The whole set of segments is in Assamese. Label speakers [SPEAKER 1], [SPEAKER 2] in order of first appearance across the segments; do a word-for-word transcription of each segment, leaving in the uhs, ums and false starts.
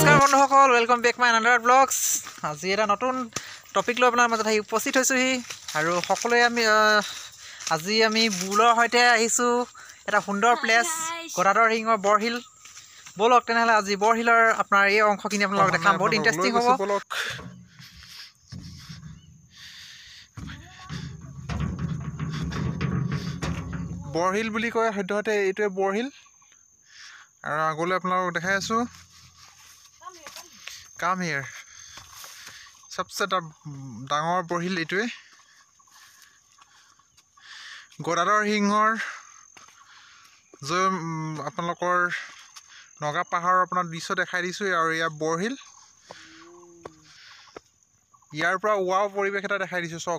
[SPEAKER 1] নমস্কাৰ বন্ধুসকল, welcome back my another blogs. আজি এটা নতুন টপিক লৈ আপোনাৰ মাজত আহি উপস্থিত হৈছোহি আৰু সকলোৱে আমি আজি আমি বুলৰ সৈতে আহিছোঁ এটা সুন্দৰ প্লেচ গদাধৰ সিঙৰ বৰহিল। বলক তেনেহ'লে আজি বৰহিলৰ আপোনাৰ এই অংশখিনি আপোনালোকক দেখাম, বহুত ইণ্টাৰেষ্টিং হ'ব।
[SPEAKER 2] বৰহিল বুলি কয় সদ্যহতে এইটোৱে বৰহিল আৰু আগলৈ আপোনালোকক দেখাই আছোঁ। কাম হিয়াৰ সবচে ডাঙৰ বৰহিল এইটোৱে। গদাধৰ সিঙৰ জয় আপোনালোকৰ নগা পাহাৰৰ আপোনাৰ দৃশ্য দেখাই দিছোঁ আৰু ইয়াৰ বৰহিল। ইয়াৰ পৰা ৱাও পৰিৱেশ এটা দেখাই দিছোঁ, চাওক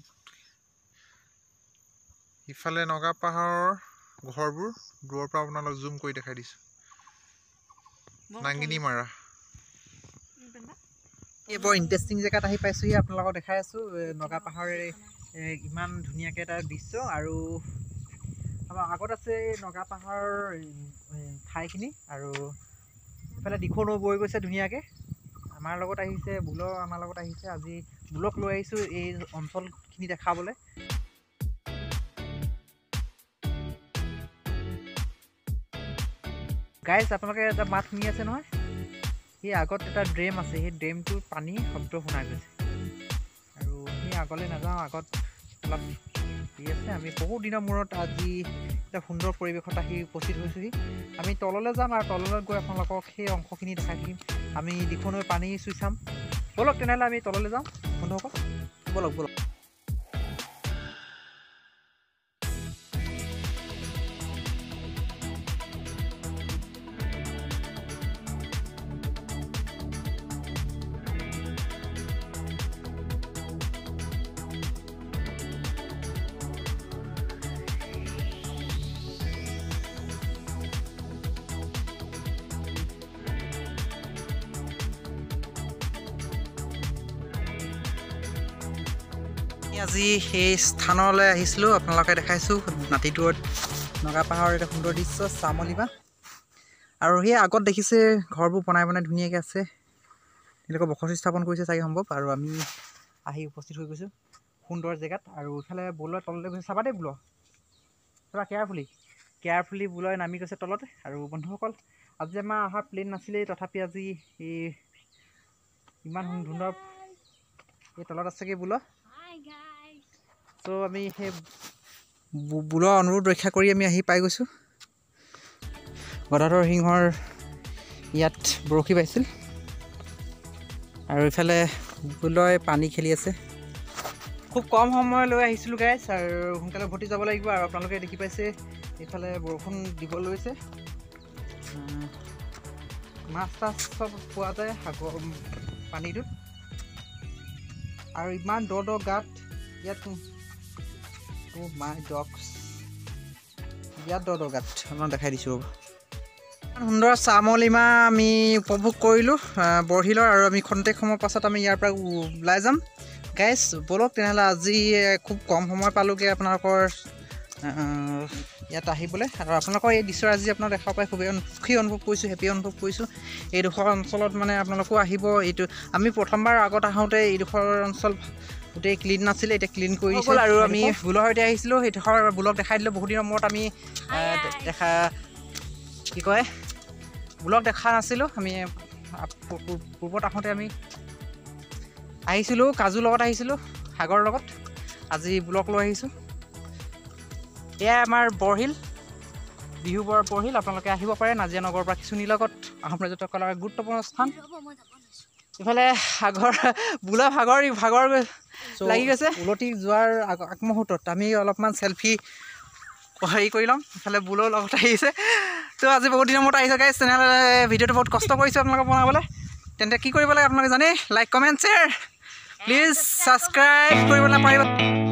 [SPEAKER 2] ইফালে নগা পাহাৰৰ ঘৰবোৰ দূৰৰ পৰা আপোনালোক জুম কৰি দেখাই দিছোঁ। নাংগিনী মাৰা
[SPEAKER 1] এই বৰ ইণ্টাৰেষ্টিং জেগাত আহি পাইছোঁহি, আপোনালোকক দেখাই আছোঁ নগা পাহাৰেৰে ইমান ধুনীয়াকৈ এটা দৃশ্য। আৰু আমাৰ আগত আছে নগা পাহাৰৰ ঠাইখিনি আৰু ইফালে দিখৌ নৈ বৈ গৈছে ধুনীয়াকৈ। আমাৰ লগত আহিছে বুলৰ, আমাৰ লগত আহিছে আজি বুলক লৈ আহিছোঁ এই অঞ্চলখিনি দেখাবলৈ। গাইজ আপোনালোকে এটা মাত শুনি আছে নহয়, সেই আগত এটা ড্ৰেম আছে, সেই ড্ৰেমটোৰ পানী শব্দ শুনা গৈছে আৰু সেই আগলৈ নাযাওঁ, আগত অলপ হেৰি আছে। আমি বহু দিনৰ মূৰত আজি এটা সুন্দৰ পৰিৱেশত আহি উপস্থিত হৈছোঁহি। আমি তললৈ যাম আৰু তললৈ গৈ আপোনালোকক সেই অংশখিনি দেখাই থাকিম। আমি দিখৌ নৈ পানী চুই চাম। বলক তেনেহ'লে আমি তললৈ যাওঁ বন্ধুসকল, বলক বলক। আজি সেই স্থানলৈ আহিছিলোঁ, আপোনালোকে দেখাইছোঁ নাতিটোৰত নগা পাহাৰৰ এটা সুন্দৰ দৃশ্য চামলিবা। আৰু সেই আগত দেখিছে ঘৰবোৰ বনাই বনাই ধুনীয়াকৈ আছে, তেওঁলোকে বসতি স্থাপন কৰিছে চাগে সম্ভৱ। আৰু আমি আহি উপস্থিত হৈ গৈছোঁ সুন্দৰ জেগাত। আৰু ইফালে বুলৰ তললৈ গৈছে, চাবা দেই বুলৰ, চাবা কেয়াৰফুলি কেয়াৰফুলি বুলৈ নামি গৈছে তলতে। আৰু বন্ধুসকল আজি আমাৰ অহাৰ প্লেন নাছিলেই, তথাপি আজি এই ইমান সুন্দৰ এই তলত আছেগৈ বুলৰ। ত' আমি সেই বুলৰ অনুৰোধ ৰক্ষা কৰি আমি আহি পাই গৈছোঁ। গদাধৰ সিংহৰ ইয়াত বৰশী বাইছিল আৰু ইফালে বুলই পানী খেলি আছে। খুব কম সময় লৈ আহিছিলোঁ গাইজ, আৰু সোনকালে উভতি যাব লাগিব। আৰু আপোনালোকে দেখি পাইছে এইফালে বৰষুণ দিব লৈছে, মাছ তাছ চব পোৱা যায় সাগৰ পানীটোত। আৰু ইমান দ দ গাঁত ইয়াত, মাই ডগছ ইয়াত দ দ গাঁত আপোনাক দেখাই দিছোঁ। ইমান সুন্দৰ চামলিমা আমি উপভোগ কৰিলোঁ বৰহিলৰ। আৰু আমি খন্তেক সময়ৰ পাছত আমি ইয়াৰ পৰা ওলাই যাম গাইজ। বলক তেনেহ'লে আজি খুব কম সময় পালোঁগৈ আপোনালোকৰ ইয়াত আহিবলৈ। আৰু আপোনালোকৰ এই দৃশ্য আজি আপোনাক দেখা পাই খুবেই সুখী অনুভৱ কৰিছোঁ, হেপী অনুভৱ কৰিছোঁ। এইডোখৰ অঞ্চলত মানে আপোনালোকো আহিব। এইটো আমি প্ৰথমবাৰ আগত আহোঁতে এইডোখৰ অঞ্চল গোটেই ক্লিন নাছিলে, এতিয়া ক্লিন কৰি দিছে। আৰু আমি বুলৰ সৈতে আহিছিলোঁ, সেইডোখৰ বুলক দেখাই দিলোঁ। বহুত দিনৰ মূৰত আমি দেখা কি কয় বুলক দেখা নাছিলোঁ। আমি পূৰ্বত আহোঁতে আমি আহিছিলোঁ কাজুৰ লগত, আহিছিলোঁ সাগৰৰ লগত। আজি বুলক লৈ আহিছোঁ। এয়া আমাৰ বৰহিল, বিহু বৰ বৰহিল। আপোনালোকে আহিব পাৰে নাজিৰা নগৰৰ পৰা কিছুনিৰ লগত, আহোম পৰ্যটকসকলৰ গুৰুত্বপূৰ্ণ স্থান। ইফালে সাগৰ বুলৰ ভাগৰ ভাগৰ লাগি গৈছে, উলটি যোৱাৰ আগমুহূৰ্তত আমি অলপমান চেলফি হেৰি কৰি ল'ম। ইফালে বুলৰ লগত আহিছে। তো আজি বহুত দিনৰ মূৰত আহিছে গাইজ, তেনেহ'লে ভিডিঅ'টো বহুত কষ্ট কৰিছোঁ আপোনালোকে বনাবলৈ। তেন্তে কি কৰিব লাগে আপোনালোকে জানেই, like comment share please subscribe কৰিবলৈ পাৰিব।